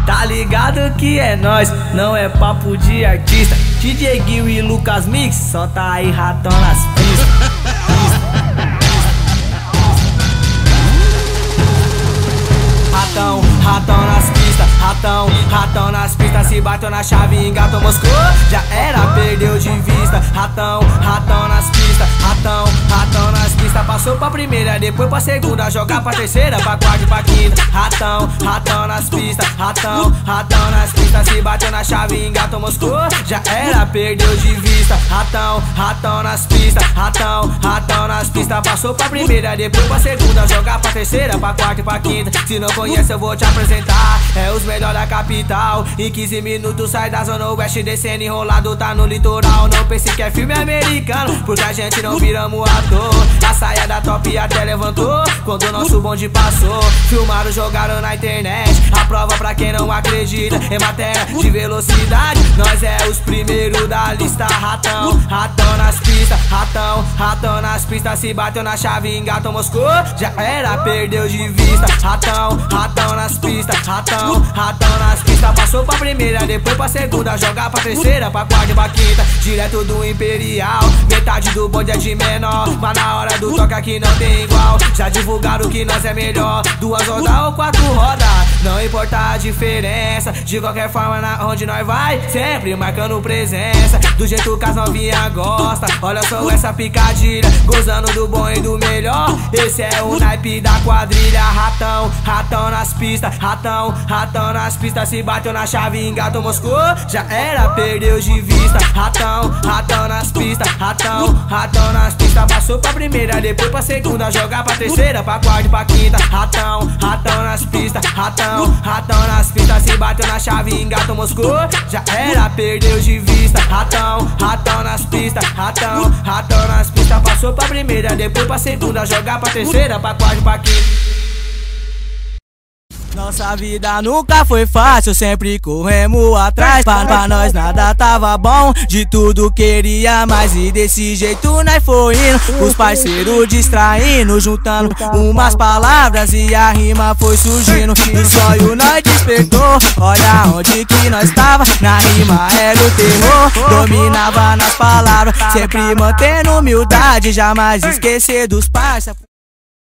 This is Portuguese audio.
Tá ligado que é nóis, não é papo de artista. DJ Gil e Lucas Mix, só tá aí ratão nas pistas. Ratão nas pistas, ratão nas pistas. Se bateu na chave, engatou, moscou, já era, perdeu de vista. Ratão nas pistas, ratão nas pistas. Passou pra primeira, depois pra segunda, jogar pra terceira, pra quarta e pra quinta. Ratão nas pistas, ratão nas pistas. Se bateu na chave, engatou, moscou, já era, perdeu de vista. Ratão nas pistas, ratão nas pistas. Passou pra primeira, depois pra segunda, jogar pra terceira, pra quarta e pra quinta. Se não conhece, eu vou te apresentar, é os melhores da capital. Em 15 minutos sai da zona oeste, descendo enrolado, tá no litoral. Não pense que é filme americano, porque a gente não viramos ator. A saia da top até levantou quando o nosso bonde passou. Filmaram, jogaram na internet, a prova pra quem não acredita. Em matéria de velocidade, nós é os primeiros da lista. Ratão nas pistas, ratão nas pistas. Se bateu na chave, engatou, moscou, já era, perdeu de vista. Ratão nas pistas, ratão nas pistas. Passou pra primeira, depois pra segunda, jogar pra terceira, pra quarta e pra quinta. Direto do Imperial, metade do bonde é de menor, mas na hora do toque aqui não tem igual. Já divulgaram que nós é melhor, 2 rodas ou 4 rodas, não importa a diferença. De qualquer forma, na onde nós vai, sempre marcando presença, do jeito que as novinhas gostam. Olha só essa picadilha, gozando do bom e do melhor. Esse é o naipe da quadrilha. Ratão nas pistas, ratão nas pistas. Se bateu na chave, engatou, moscou, já era, perdeu de vista. Ratão nas pistas, ratão nas pistas. Passou pra primeira, depois pra segunda, jogar pra terceira, pra quarta e pra quinta. Ratão nas pistas, ratão nas pistas. Se bateu na chave, engatou, moscou, já era, perdeu de vista. Ratão nas pistas, ratão nas pistas. Passou pra primeira, depois pra segunda, jogar pra terceira, pra quarta e pra quinta. Nossa vida nunca foi fácil, sempre corremos atrás. Pra nós nada tava bom, de tudo queria mais. E desse jeito nós foi indo, os parceiros distraindo, juntando umas palavras e a rima foi surgindo. Do sonho nós despertou, olha onde que nós tava. Na rima era o terror, dominava nas palavras, sempre mantendo humildade, jamais esquecer dos parça.